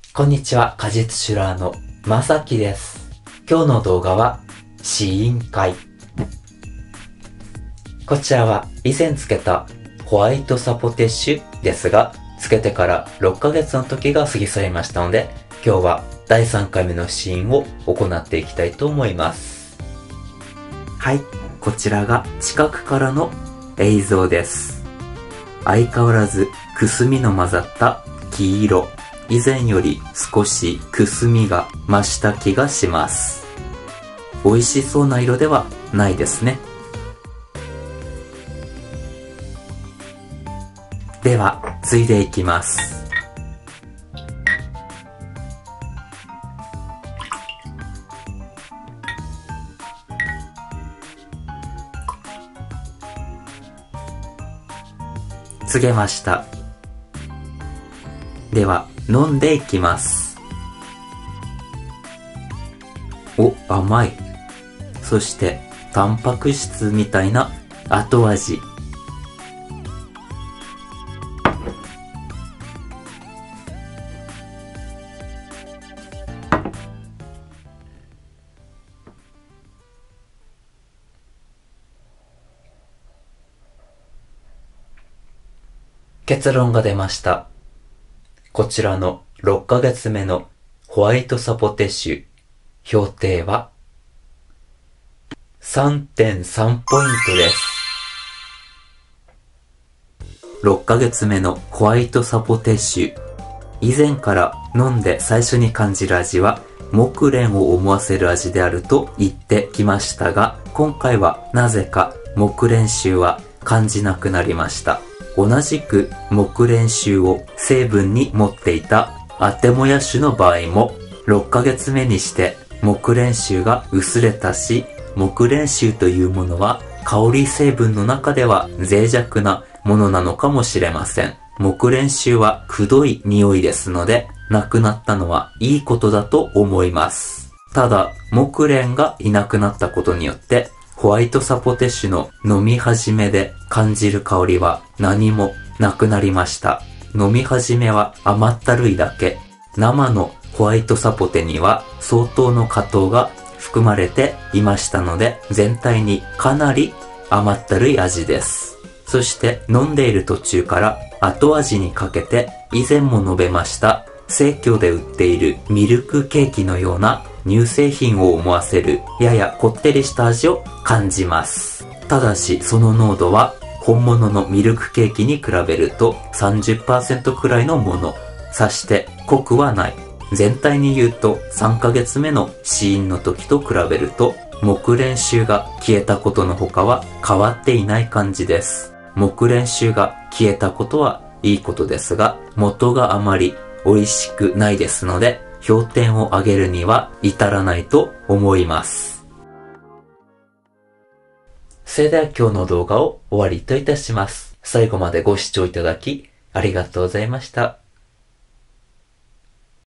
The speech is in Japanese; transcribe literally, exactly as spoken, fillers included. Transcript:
こんにちは、果実シュラーのまさきです。今日の動画は試飲会。こちらは以前つけたホワイトサポテッシュですが、つけてからろっかげつの時が過ぎ去りましたので、今日はだいさんかいめの試飲を行っていきたいと思います。はい、こちらが近くからの映像です。相変わらずくすみの混ざった黄色。以前より少しくすみが増した気がします。美味しそうな色ではないですね。では、ついでいきます。つげました。では、飲んでいきます。お、甘い。そして、タンパク質みたいな後味。結論が出ました。こちらのろっかげつめのホワイトサポテッシュ、評定は さんてんさん ポイントです。ろっかげつめのホワイトサポテッシュ、以前から飲んで最初に感じる味は木蓮を思わせる味であると言ってきましたが、今回はなぜか木蓮臭は感じなくなりました。同じく木蓮臭を成分に持っていたアテモヤ種の場合もろっかげつめにして木蓮臭が薄れたし、木蓮臭というものは香り成分の中では脆弱なものなのかもしれません。木蓮臭はくどい匂いですので、なくなったのはいいことだと思います。ただ、木蓮がいなくなったことによって、ホワイトサポテッシュの飲み始めで感じる香りは何もなくなりました。飲み始めは甘ったるいだけ。生のホワイトサポテには相当の果糖が含まれていましたので、全体にかなり甘ったるい味です。そして飲んでいる途中から後味にかけて以前も述べました生協で売っているミルクケーキのような乳製品を思わせるややこってりした味を感じます。ただしその濃度は本物のミルクケーキに比べると さんじゅっパーセント くらいのもの。さして濃くはない。全体に言うとさんかげつめの試飲の時と比べると木蓮臭が消えたことの他は変わっていない感じです。木蓮臭が消えたことはいいことですが、元があまり美味しくないですので、評点を上げるには至らないと思います。それでは今日の動画を終わりといたします。最後までご視聴いただきありがとうございました。